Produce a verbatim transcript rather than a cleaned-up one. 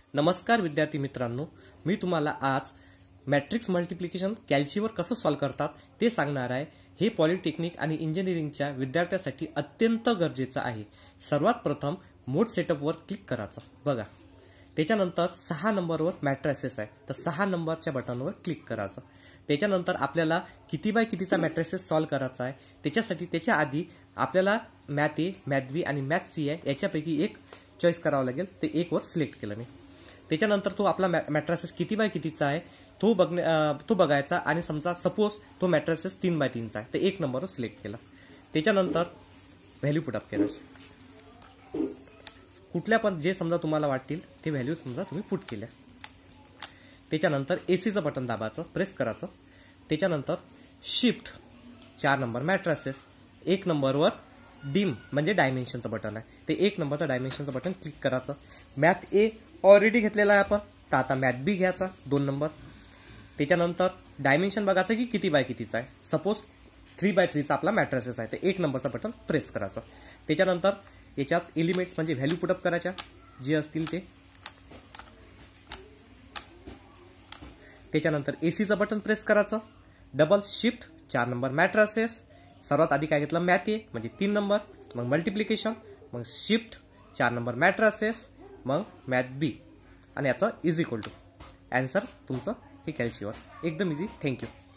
नमस्कार विद्यार्थी मित्रांनो, मी तुम्हाला आज मॅट्रिक्स मल्टिप्लिकेशन कॅल्सीवर कसं सॉल्व्ह करतात ते सांगणार आहे। हे पॉलिटेक्निक आणि इंजिनिअरिंगच्या विद्यार्थ्यांसाठी अत्यंत गरजेचं आहे। सर्वात प्रथम मोड सेटअपवर क्लिक करायचं बघा। त्याच्यानंतर सहा नंबरवर मॅट्रिसेस आहे, तर सहा नंबरच्या बटनवर क्लिक करायचं। त्याच्यानंतर आपल्याला किती बाय कितीचा मॅट्रिसेस सॉल्व्ह करायचा आहे, त्याच्यासाठी त्याच्या आधी आपल्याला मॅथ ए, मॅथ बी आणि मॅथ सी आहे, याच्यापैकी एक चॉईस करावं लागेल। ते एक वर सिलेक्ट केलं मी। त्याच्यानंतर तो आपला मॅट्रिसेस किती बाय कितीचा आहे तो बघणे तो बघायचा आणि समजा सपोज तो मॅट्रिसेस तीन बाय तीनचा आहे, तर एक नंबरवर सिलेक्ट केला। त्याच्यानंतर व्हॅल्यू पुट अप करायची, कुठल्या पण जे समजा तुम्हाला वाटतील ते व्हॅल्यू समजा तुम्ही पुट केल्या। त्याच्यानंतर एसीचं बटन दाबायचं, प्रेस करायचं। त्याच्यानंतर शिफ्ट चार नंबर मॅट्रिसेस, एक नंबरवर डिम म्हणजे डायमेन्शनचं बटन आहे, ते एक नंबरचं डायमेन्शनचं बटन क्लिक करायचं। मॅथ ए ऑलरेडी घेतलेला आहे आपण, तर आता मॅथ बी घ्यायचा दोन नंबर। त्याच्यानंतर डायमेन्शन बघायचं की किती बाय कितीचा आहे, सपोज थ्री बाय थ्रीचा आपला मॅट्रिसेस आहे, तर एक नंबरचं बटन प्रेस करायचं। त्याच्यानंतर याच्यात एलिमेंट्स म्हणजे व्हॅल्यू पुटअप करायच्या जे असतील ते। त्याच्यानंतर एसीचं बटन प्रेस करायचं, डबल शिफ्ट चार नंबर मॅट्रिसेस, सर्वात आधी काय घेतलं मॅथ ए म्हणजे तीन नंबर, मग मल्टिप्लिकेशन, मग शिफ्ट चार नंबर मॅट्रिसेस, मग मॅथ बी आणि याचं इज इक्वल टू आन्सर तुमचं हे कॅल्सीवर। एकदम इझी। थँक्यू।